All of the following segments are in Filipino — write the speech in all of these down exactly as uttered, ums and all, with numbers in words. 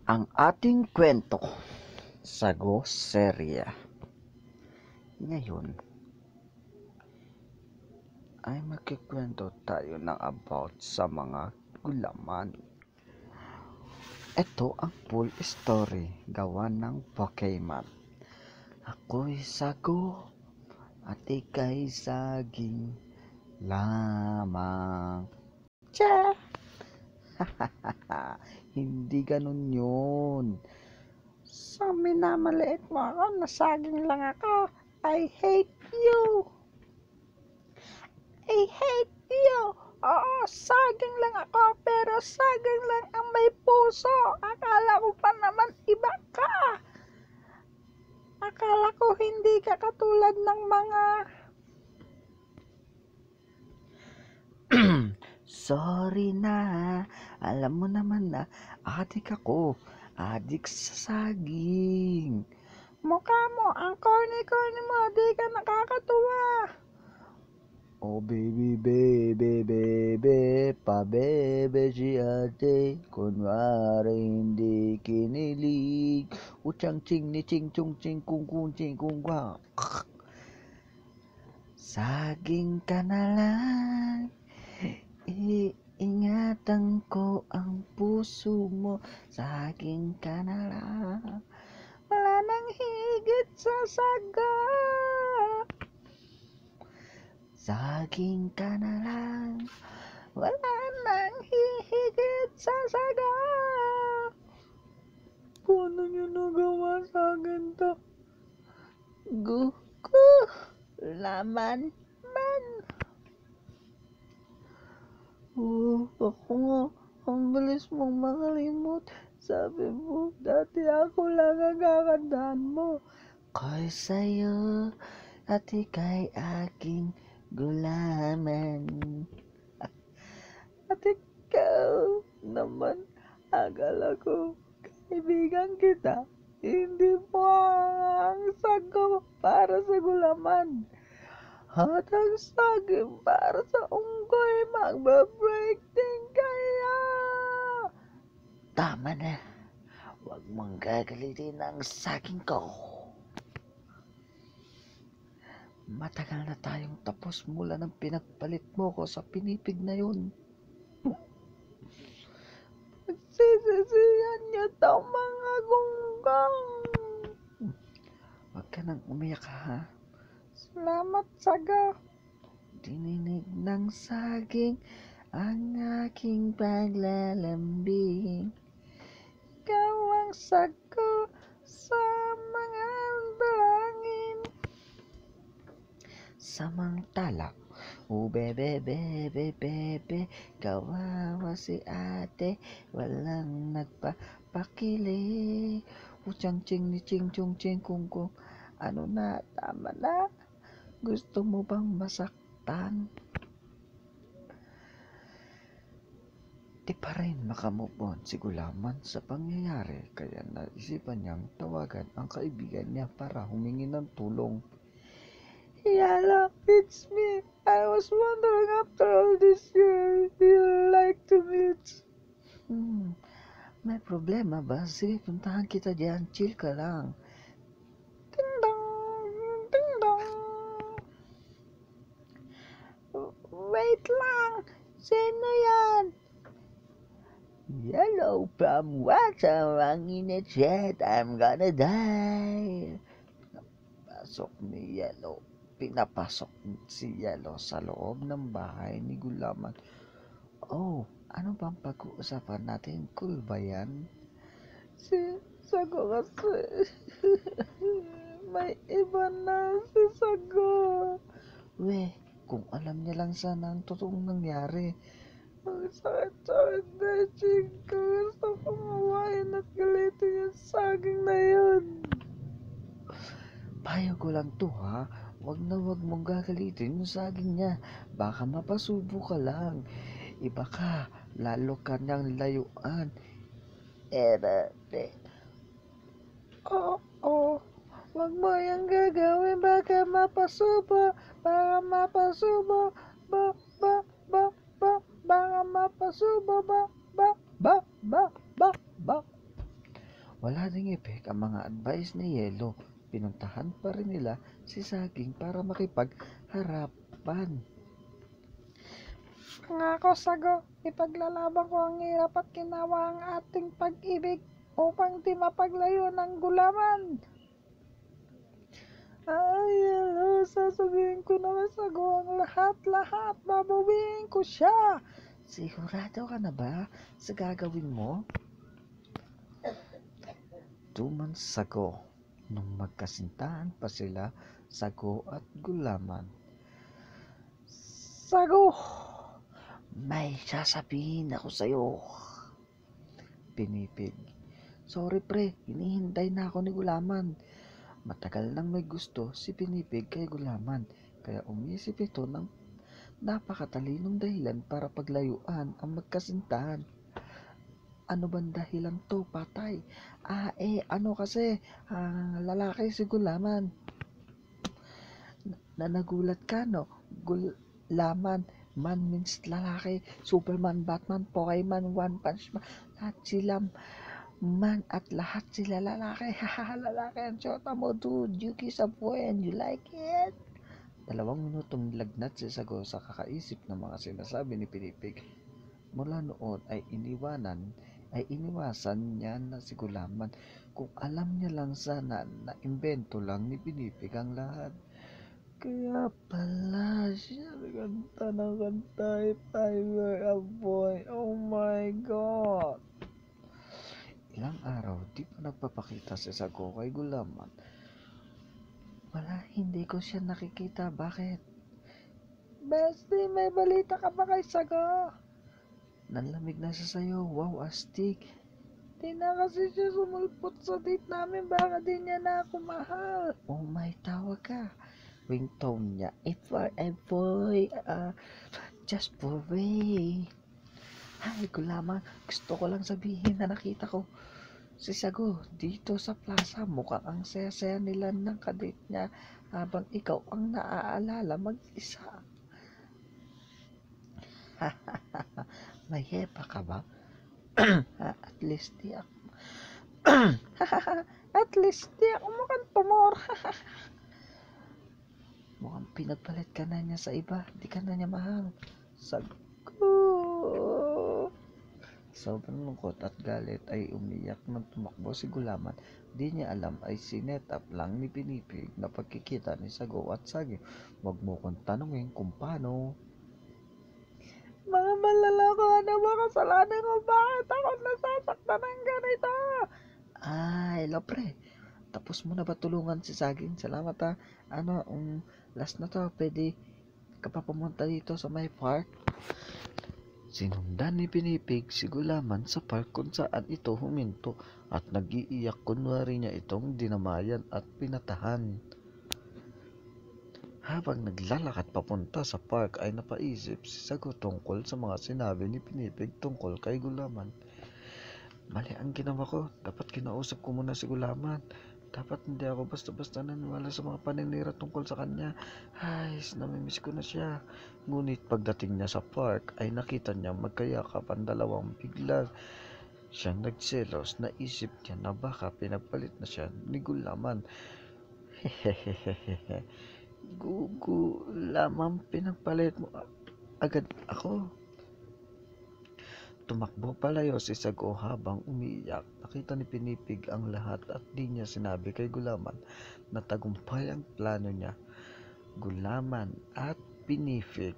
Ang ating kwento, Sagoserye. Ngayon ay magkikwento tayo ng about sa mga gulaman. Ito ang full story gawa ng Pokemon. Ako'y sago at ika'y saging lamang. Tsa! Hindi ganun yun. Sa minamaliit mo ako, nasaging lang ako. I hate you. I hate you. Oo, saging lang ako, pero saging lang ang may puso. Akala ko pa naman iba ka. Akala ko hindi ka katulad ng mga... Sorry na, alam mo naman na adik ako, adik sa saging. Mukha mo, ang corny-corny mo, di ka nakakatuwa. Oh baby, baby, baby, pa bebe si ate, kunwari hindi kinilig. Uchang ching ni ching chung ching kung kung ching kung kwa. Saging ka na lang. Iingatan ko ang puso mo, saging ka na lang. Wala nang higit sa saga. Saging ka na lang. Wala nang hihigit sa saga. Paano nyo nagawa sa akin to? Gugu, laman man. Oh, ako nga, ang bilis mong makalimot. Sabi mo, dati ako lang ang kakandaan mo. Ko'y sa'yo, at ika'y aking gulaman. At ikaw naman, akala ko, kaibigan kita. Hindi mo ang sago para sa gulaman. At ang saging para sa unggoy, magba-break din kaya. Tama na, huwag mong gagalitin ang saging ko. Matagal na tayong tapos mula ng pinagpalit mo ko sa pinipig na yun. Pagsisisihan niyo daw mga gunggong. Huwag ka nang umiyak ha. Salamat, saga. Dininig ng saging ang aking paglalambing. Ikaw ang sago sa mga dalangin. Samantala, oh bebe, bebe, bebe, kawawa si ate, walang nagpapakili. Uchang ching ni ching chung ching kung kung. Ano na, tama na. Gusto mo bang masaktan? Di pa rin makamove on si Gulaman sa pangyayari, kaya naisipan niyang tawagan ang kaibigan niya para humingi ng tulong. Yala, it's me. I was wondering after all this year, you like to meet. Hmm, may problema ba? Sige, puntahan kita diyan. Chill ka lang. Wait lang! Sino yan? Yellow from water, ang init shit, I'm gonna die. Pinapasok ni Yellow. Pinapasok si Yellow sa loob ng bahay ni Gulaman. Oh, ano bang pag-uusapan natin? Cool ba yan? Si Sago kasi may iba na si Sago. Weh, kung alam niya lang sana ang totoong nangyari. Ang sakit-sakit na chika. Gusto kong hawain at galitin yung saging na yun. Payo ko lang to ha. Wag na wag mong gagalitin yung saging niya. Baka mapasubo ka lang. Iba ka. Lalo ka niyang layuan. Era, de. Oo, oo. Wag mo yung gagawin. Baka mapasubo. Baka mapasubo. Ba, ba, ba, ba. Baka mapasubo. Ba, ba, ba, ba, ba, ba. Wala ding epek ang mga advice ni Yelo. Pinuntahan pa rin nila si Saging para makipagharapan. Pangako, Sago, ipaglalaban ko ang hirap at ginawa ang ating pag-ibig upang di mapaglayo ng gulaman. Ay, hello, sasabihin ko na kay Sago ang lahat-lahat. Babawiin ko siya. Sigurado ka na ba sa gagawin mo? Two months ago, nung magkasintahan pa sila, Sago at Gulaman. Sago! May sasabihin ako sa'yo. Pinipig. Sorry pre, hinihintay na ako ni Gulaman. Matagal nang may gusto si Pinipig kay Gulaman, kaya umisip ito ng napakatalinong dahilan para paglayuan ang magkasintahan. Ano bang dahilan to, patay? Ah, eh, ano kasi, ah, lalaki si Gulaman. Na nagulat ka, no? Gulaman, man means lalaki, Superman, Batman, Pokemon, One Punch Man, lahat sila man at lahat sila lalaki. Haha, lalaki ang tsota mo, dude. You kiss a boy and you like it. Dalawang minutong lagnat si Sago sa kakaisip ng mga sinasabi ni Pinipig. Mula noon ay iniwanan ay iniwasan niya na si Gulaman. Kung alam niya lang sana na imbento lang ni Pinipig ang lahat. Kaya pala siya nagkanta ng kanta If I Were a Boy. Oh my God! Ilang araw di pa nagpapakita si Sago kay Gulaman. Wala, hindi ko siya nakikita. Bakit? Bestie, may balita ka ba kay Sago? Nanlamig na siya sa'yo. Wow, astig. Di na kasi siya sumulpot sa date namin. Baka di niya na ako mahal. Oh my, tawag ka. Ringtone niya. If for a boy, uh, just for way. Hi, Gulaman. Gusto ko lang sabihin na nakita ko si Sago dito sa plaza. Mukhang ang saya-saya nila ng kadate niya habang ikaw ang naaalala mag-isa. May hepa ka ba? At least di ako. At least di ako mukhang tumor. Mukhang pinagpalit ka na niya sa iba. Di ka na niya mahal. Sago. Sobrang lungkot at galit ay umiyak nang tumakbo si Gulaman. Di niya alam ay sinet up lang ni Pinipig na pagkikita ni Sago at Sagi. Huwag mo kong tanungin kung paano. Mga malalako, ano ba kasalanan ko? Bakit ako nasasaktan ng ganito? Ah, hello pre. Tapos mo na ba tulungan si Saging? Salamat ha. Ano, um, last na to, pwede ka pa pumunta dito sa may park? Sinundan ni Pinipig si Gulaman sa park kung saan ito huminto at nag-iiyak kunwari niya itong dinamayan at pinatahan. Habang naglalakad papunta sa park ay napaisip si Sago tungkol sa mga sinabi ni Pinipig tungkol kay Gulaman. Mali ang ginawa ko. Dapat kinausap ko muna si Gulaman. Dapat hindi ako basta-basta naniwala sa mga paninira tungkol sa kanya. Ay, namimiss ko na siya. Ngunit pagdating niya sa park ay nakita niya magkayakap ang dalawang bigla siyang nagselos. Naisip niya na baka pinagpalit na siya ni Gulaman. Hehehehe. Gulaman, pinagpalit mo agad ako. Tumakbo palayo si Sago habang umiiyak. Nakita ni Pinipig ang lahat at di niya sinabi kay Gulaman na tagumpay ang plano niya. Gulaman at Pinipig.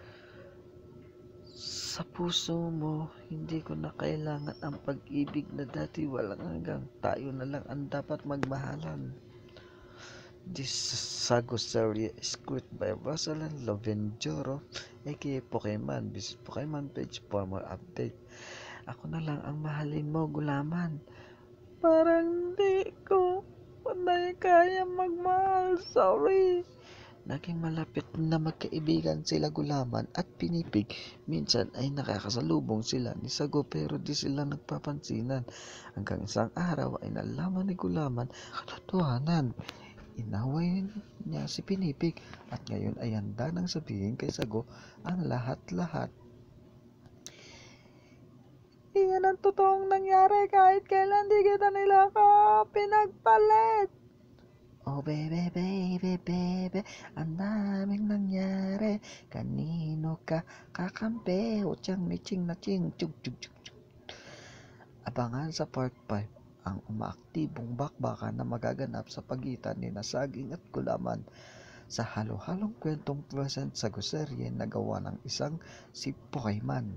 Sa puso mo, hindi ko na kailangan ang pag-ibig na dati walang hanggang. Tayo na lang ang dapat magmahalan. This Sagoserye is script by Rosalind Lovenjoro, aka Pokemon. Visit Pokemon page for more update. Ako na lang ang mahalin mo, Gulaman. Parang di ko na kaya magmahal. Sorry. Naging malapit na magkaibigan sila Gulaman at Pinipig. Minsan ay nakakasalubong sila ni Sago pero di sila nagpapansinan. Hanggang isang araw ay nalaman ni Gulaman katotohanan. Inaway niya si Pinipig at ngayon ay handa nang sabihin kay Sago ang lahat-lahat. yan ang totoong nangyari kahit kailan di kita nila ka pinagpalit. Oh bebe, bebe, bebe, ang daming nangyari. Kanino ka kakampi? O tiyang ni ching na ching, chug chug chug chug. Abangan sa part five ang umaaktibong bakbakan na magaganap sa pagitan ni Saging at Gulaman sa halo-halong kwentong present Sagoserye na gawa ng isang si Pokemon.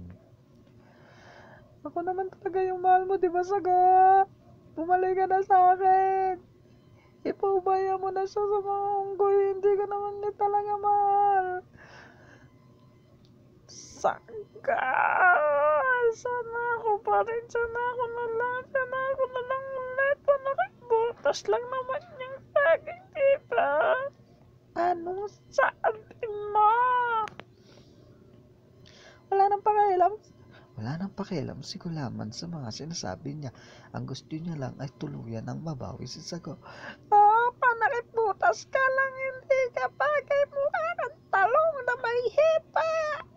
Ako naman talaga yung mahal mo, di ba, Saga? Bumalik ka na sa akin. Ipaubaya mo na siya sa mga unggoy. Hindi ka naman niya talaga mahal. Saga! Sana ako pa rin. Sana ako na lang. Sana ako na lang ulit. Nakikbutas lang naman yung saging, diba? Anong sabi mo? Wala nang pakialam. Wala nang pakialam si Gulaman sa mga sinasabi niya. Ang gusto niya lang ay tuluyan ng mabawi si Sago. Oh, panakiputas ka lang. Hindi ka bagay mukha kang talong na may hipa.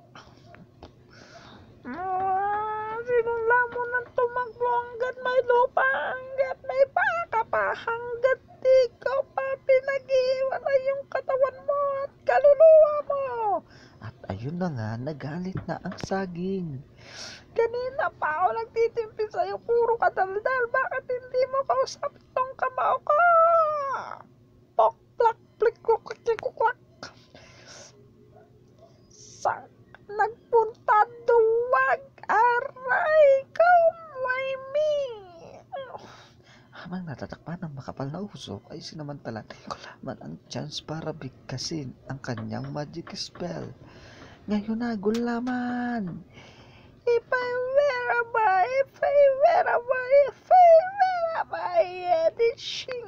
Ah, sinula mo nang tumakbo hanggat may lupa, hanggat may baka pa, hanggat di ko pa pinag-iwalay yung katawan mo at kaluluwa mo. At ayun na nga, nagalit na ang saging. Kanina pa ako nagtitimpi sa'yo, puro kadaldal. Bakit hindi mo kausap tong kamao ko? Poklak, plikuk, kikuklak. Sa nagpunta duwag, aray ko, may me. Habang natatakpan ng makapal na usok ay sinamantalan ni Gulaman ang chance para bigkasin ang kanyang magic spell. Ngayon na, Gulaman! If I were a boy, if I were a boy, if I were a boy, edition.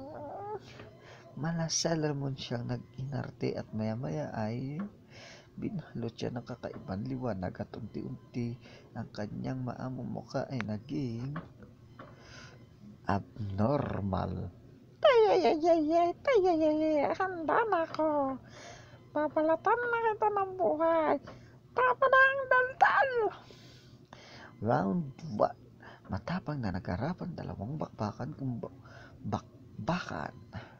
Malaseller mo siyang nag-inarte at maya-maya ay binalot siya ng kakaibang liwanag at unti-unti ang kanyang maamong mukha ay naging abnormal. Tayayayayay, tayayayay, handa na ako. Babalatan na kita ng buhay. Tama na ang daldal. Round one. Matapang na nagarapan dalawang bakbakan kung bakbakan.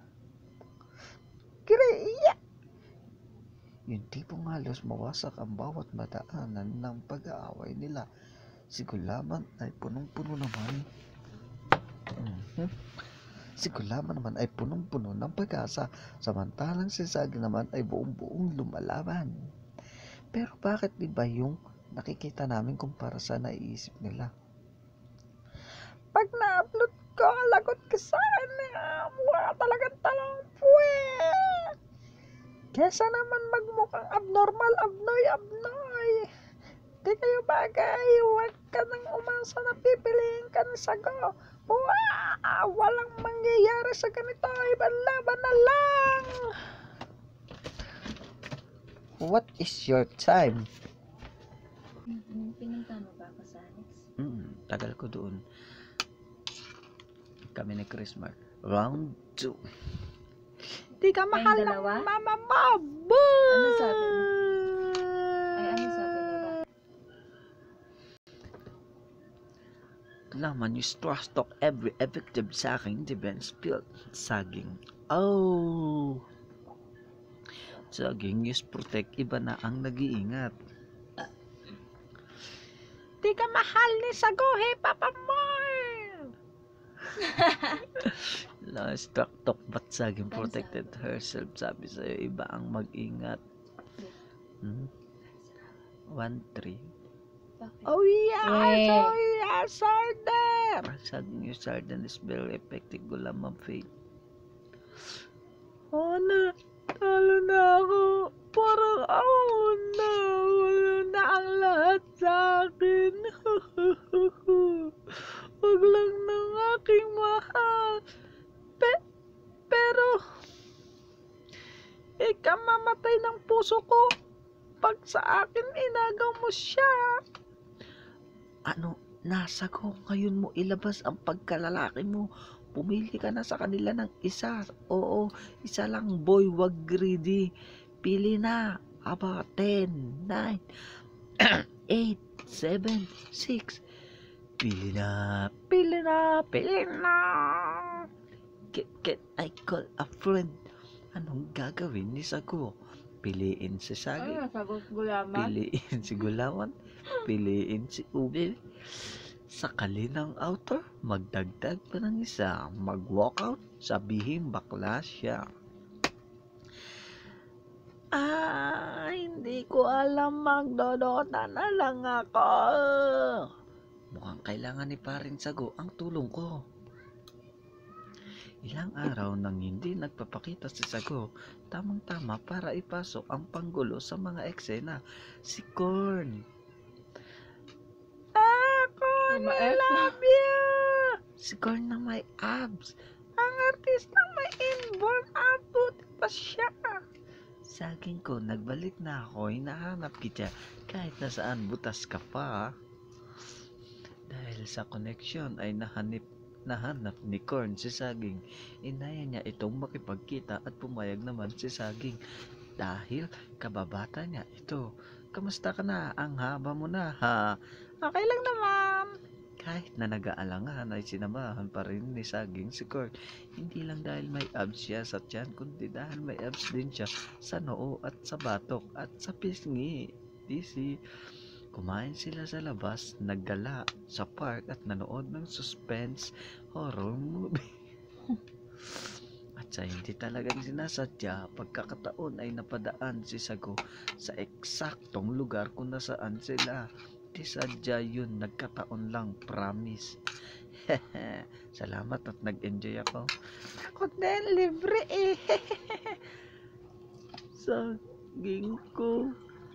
Kriya! Yung tipong halos mawasak ang bawat madaanan ng pag-aaway nila. Si Gulaman ay punong-puno naman. Mm-hmm. Si Gulaman naman ay punong-puno ng pag-asa, samantalang si Saging naman ay buong-buong lumalaban. Pero bakit iba yung nakikita namin kumpara sa naiisip nila? Pag na-upload ko, lagot ka sa akin na mukha talagang talang puwet. Kesa naman magmukhang abnormal, abnoy, abnoy. Di kayo bagay, huwag ka nang umasa na pipiliin ka ng Sago. Wow! Walang mangyayari sa ganito, ibang laban na lang. What is your time? Mm-hmm. Pinunta mo ba ako sa Alex? Mm, tagal ko doon. Kami ni Christmas. Round two. Di ka mahal ng dalawa? mama mo. Boo! Ano sabi mo? Ay, ano sabi nila? Laman, you trust talk every effective sa aking defense field. Saging. Oh! Saging, use protect. Iba na ang nag-iingat. Di ka mahal ni Sago, hey, Papa mo. Last talk talk but Saging protected herself. Sabi sa'yo, iba ang mag-ingat. Hmm? one three. Oh yeah, Yay. so yeah, Sarder. Saging, your sardine is very effective. Gulam ang faith. Oh na, talo na ako. Parang ako na. Wala na ang lahat sa akin. Wag lang ng aking mahal. Pe pero, ikamamatay ng puso ko. Pag sa akin inagaw mo siya. Ano, nasa ko ngayon mo ilabas ang pagkalalaki mo. Pumili ka na sa kanila ng isa. Oo, isa lang boy, wag greedy. Pili na. Aba, ten, nine, eight, seven, six, Pili na, pili na, pili na. Can, can I call a friend? Anong gagawin ni Sago? Piliin si Sagi, Ano, sagot gulaman? piliin si Gulawan, piliin si Ube. Sakali ng outer, magdagdag pa ng isa, mag-walkout, sabihin bakla siya. Ah, hindi ko alam, magdodota na lang ako. Mukhang kailangan ni paring Sago ang tulong ko. Ilang araw nang hindi nagpapakita si Sago, tamang-tama para ipasok ang panggulo sa mga eksena, si Corn. Ako, I love you! Si Corn na may abs. Ang artistang may inborn abot pa siya. Saging ko, nagbalik na ako, hinahanap kita kahit nasaan butas ka pa. Dahil sa connection ay nahanip nahanap ni Corn si Saging. Inaya niya itong makipagkita at pumayag naman si Saging dahil kababata niya ito. Kamusta ka na? Ang haba mo na ha? Okay lang naman. Kahit na nag-aalangan ay sinamahan pa rin ni Saging si Corn. Hindi lang dahil may abs siya sa tiyan, kundi dahil may abs din siya sa noo at sa batok at sa pisngi. Disi. Kumain sila sa labas, naggala sa park at nanood ng suspense horror movie. At sa hindi talagang sinasadya, pagkakataon ay napadaan si Sago sa eksaktong lugar kung nasaan sila. Di sadya yun, nagkataon lang, promise. Salamat at nag-enjoy ako. Ako din, libre eh. Saging ko.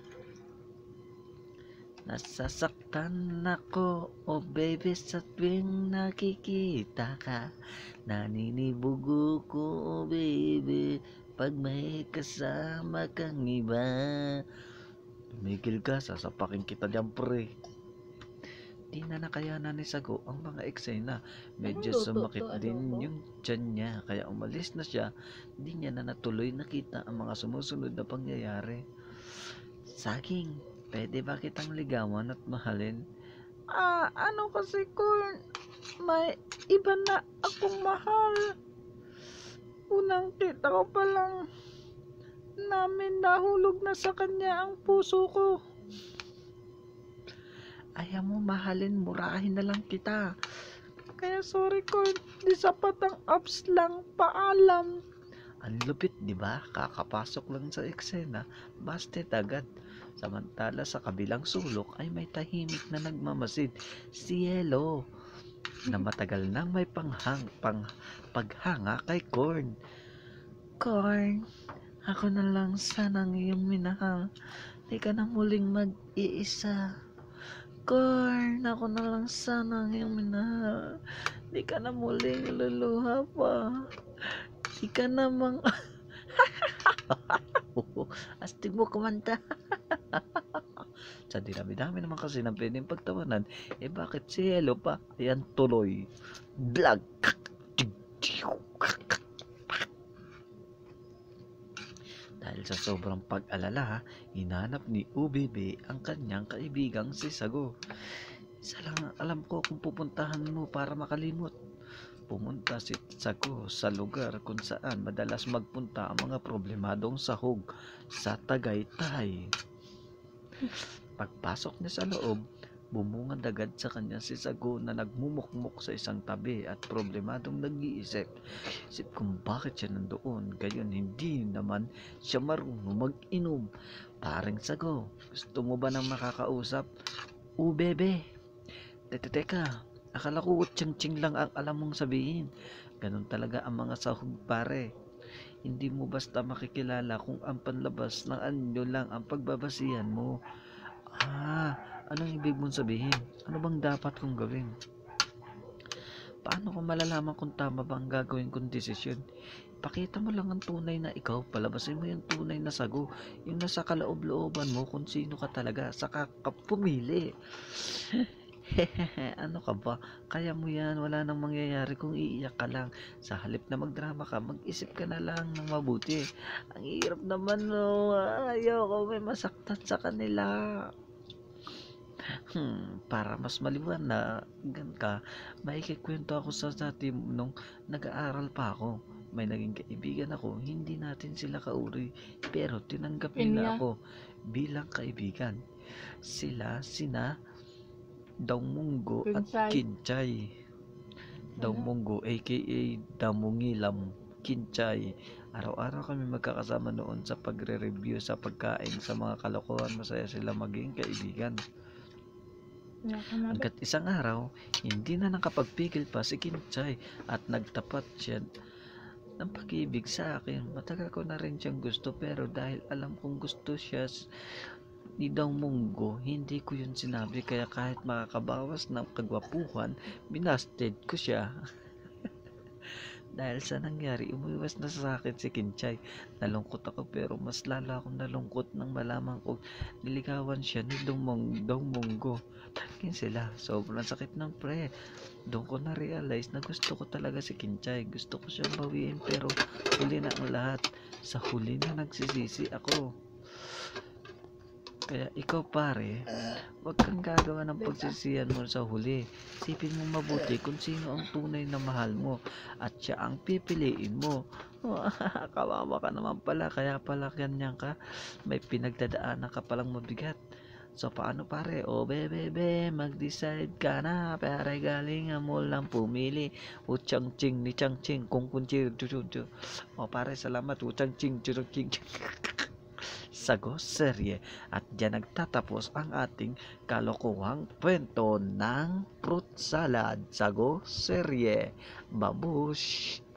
Nasasaktan ako, oh baby, sa tuwing nakikita ka. Naninibugo ko, oh baby, pag may kasama kang iba. Tumigil ka, sasapakin kita diyan, pre. Di na nakayanan ni Sago ang mga eksena. Medyo sumakit din yung tiyan niya, kaya umalis na siya. Di niya na natuloy nakita ang mga sumusunod na pangyayari. Saging, pwede ba kitang ligawan at mahalin? Ah, ano kasi Corn, may iba na akong mahal. Unang kita ko pa lang namin nahulog na sa kanya ang puso ko. Ayaw mo mahalin, murahin na lang kita. Kaya sorry Corn, di sapat ang abs lang, paalam. Ang lupit, di ba? Kakapasok lang sa eksena, busted agad. Samantala sa kabilang sulok ay may tahimik na nagmamasid, si Yellow, na matagal nang may panghang, pang, paghanga kay Corn. Corn, ako na lang sanang iyong minahal. Di ka na muling mag-iisa. Corn, ako na lang sanang iyong minahal. Di ka na muling luluha pa. Di ka namang... Astig mo kumanta. Sa dinami-dami naman kasi ng pwedeng pagtawanan, eh bakit si Hello pa? Ayan tuloy. Vlog. Dahil sa sobrang pag-alala, hinanap ni U B B ang kanyang kaibigang si Sago. Isa lang ang alam ko kung pupuntahan mo para makalimot. Pumunta si Sago sa lugar kung saan madalas magpunta ang mga problemadong sahog sa Tagaytay. Pagpasok niya sa loob, bumungad agad sa kanya si Sago na nagmumukmuk sa isang tabi at problemadong nag-iisip. Isip kung bakit siya nandoon, gayon hindi naman siya marunong mag-inom. Paring Sago, gusto mo ba nang makakausap? O bebe, teka teka, akala ko ching-ching lang ang alam mong sabihin. Ganon talaga ang mga sahog pare. Hindi mo basta makikilala kung ang panlabas ng anyo lang ang pagbabasihan mo. Ah, anong ibig mong sabihin? Ano bang dapat kong gawin? Paano ko malalaman kung tama ba ang gagawin kong desisyon? Pakita mo lang ang tunay na ikaw, palabasin mo yung tunay na Sago, yung nasa kaloob-looban mo kung sino ka talaga, saka ka pumili. Ano ka ba? Kaya mo yan, wala nang mangyayari kung iiyak ka lang. Sa halip na magdrama ka, mag-isip ka na lang ng mabuti. Ang hirap naman no, ayoko may masaktan sa kanila. Hmm, para mas maliwanagan ka, maikikwento ako sa dati nung nag-aaral pa ako. May naging kaibigan ako, hindi natin sila kauri, pero tinanggap Yun nila nga. ako bilang kaibigan. Sila, sina, Daumunggo at Pinsay. Kinchay. Daumunggo aka Damungilam Kinchay. Araw-araw kami magkakasama noon sa pagre-review sa pagkain sa mga kalokohan. Masaya sila maging kaibigan. Wala ka na ba? Hanggat isang araw, hindi na nakapagpigil pa si Kinchay at nagtapat siya ng pag-ibig sa akin. Matagal ko na rin siyang gusto pero dahil alam kong gusto siya s- ni Daumunggo, hindi ko yun sinabi kaya kahit makakabawas ng kagwapuhan, binasted ko siya. Dahil sa nangyari, umiwas na sa akin si Kinchay. Nalungkot ako pero mas lala akong nalungkot nang malaman ko niligawan siya ni Dumong Dumonggo. Tangin sila, sobrang sakit ng pre. Doon ko na-realize na gusto ko talaga si Kinchay. Gusto ko siyang bawiin pero huli na ang lahat. Sa huli na nagsisisi ako. Kaya ikaw pare, wag kang gagawa ng pagsisiyan mo sa huli. Isipin mo mabuti kung sino ang tunay na mahal mo at siya ang pipiliin mo. Kawawa ka naman pala, kaya pala ganyan ka. May pinagdadaanan ka palang mabigat. So paano pare? O be be be, mag-decide ka na. Pare galing mo lang pumili. Uchang ching ni chang ching kung kunchi. O pare salamat. Uchang ching churang ching. Sagoserye at diyan nagtatapos ang ating kalokohang kwento ng fruit salad. Sagoserye. Babush!